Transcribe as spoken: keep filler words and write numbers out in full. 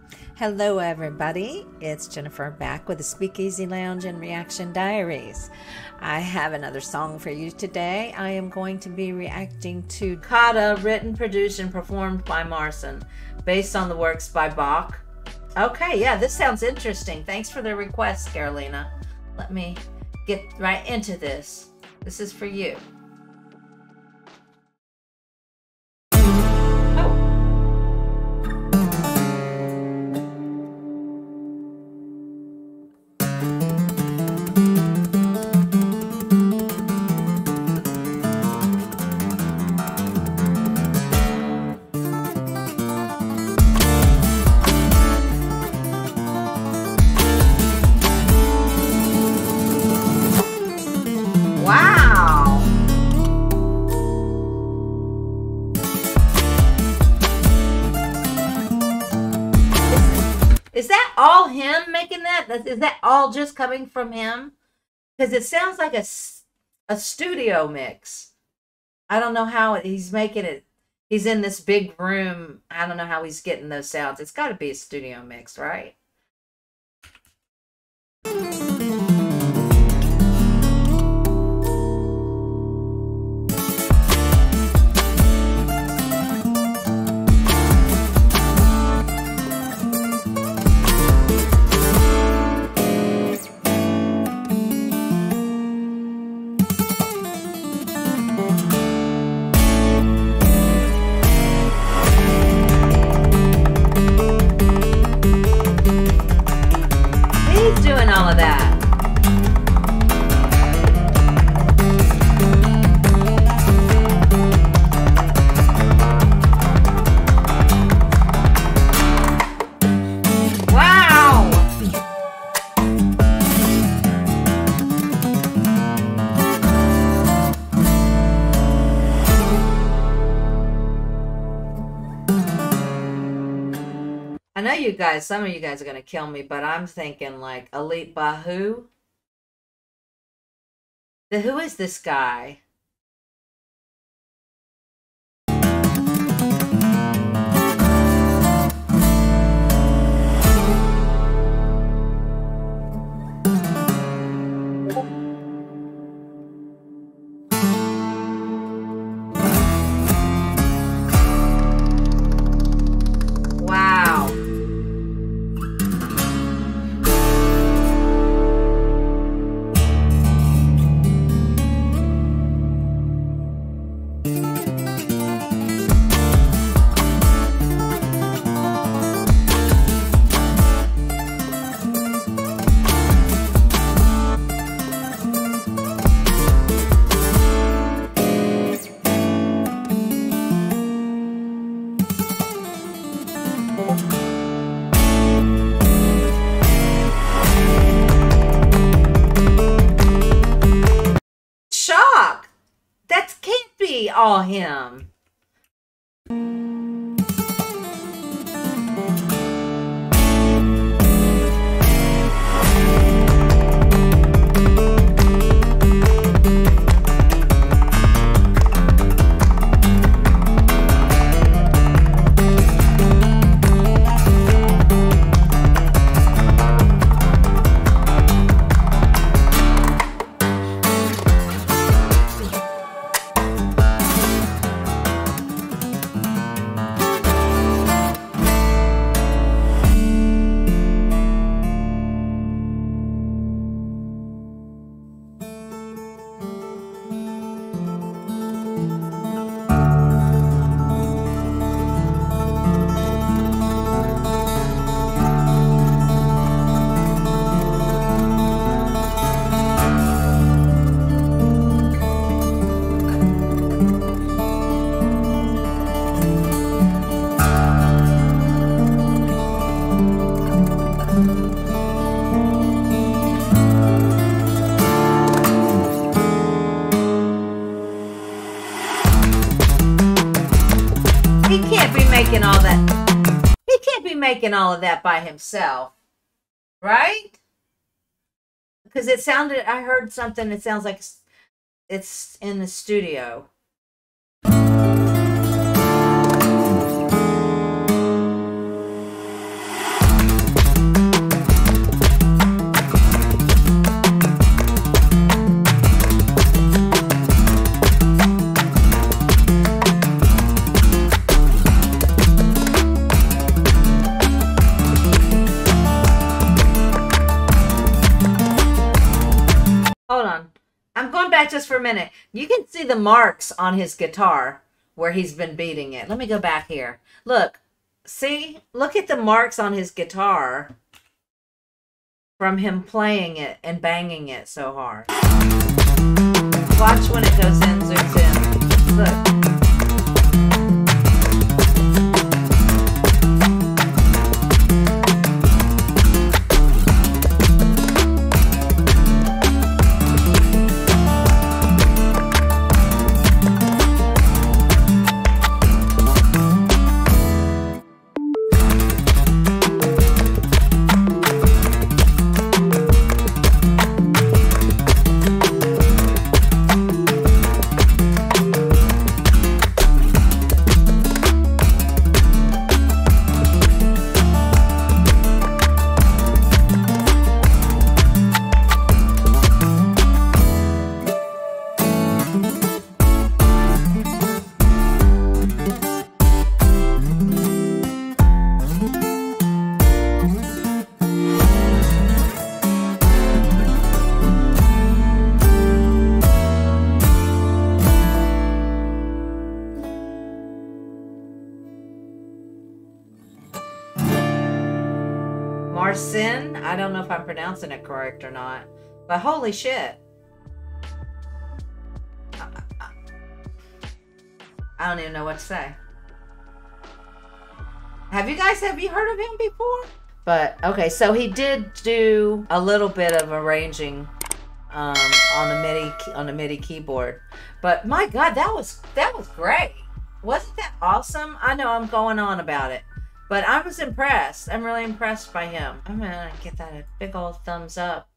Hello everybody, it's Jennifer back with the Speakeasy Lounge and Reaction Diaries. I have another song for you today. I am going to be reacting to Toccata, written, produced, and performed by Marcin, based on the works by Bach. Okay, yeah, this sounds interesting. Thanks for the request, Carolina. Let me get right into this. This is for you. Wow! Is, is that all him making that? Is that all just coming from him? Because it sounds like a, a studio mix. I don't know how he's making it. He's in this big room. I don't know how he's getting those sounds. It's got to be a studio mix, right? Doing all of that. Wow! I know you guys, some of you guys are going to kill me, but I'm thinking like Elite Bahu. The, who is this guy? Shock! That can't be all him. He can't be making all that. He can't be making all of that by himself, right? Because it sounded, I heard something, it sounds like it's in the studio. I'm going back just for a minute. You can see the marks on his guitar where he's been beating it. Let me go back here. Look, see? Look at the marks on his guitar from him playing it and banging it so hard. Watch when it goes in, zooms in. Look. Marcin, I don't know if I'm pronouncing it correct or not, but holy shit. I don't even know what to say. Have you guys, have you heard of him before? But, okay, so he did do a little bit of arranging um, on the MIDI on the MIDI keyboard. But my God, that was, that was great. Wasn't that awesome? I know I'm going on about it, but I was impressed. I'm really impressed by him. I'm gonna get that a big old thumbs up.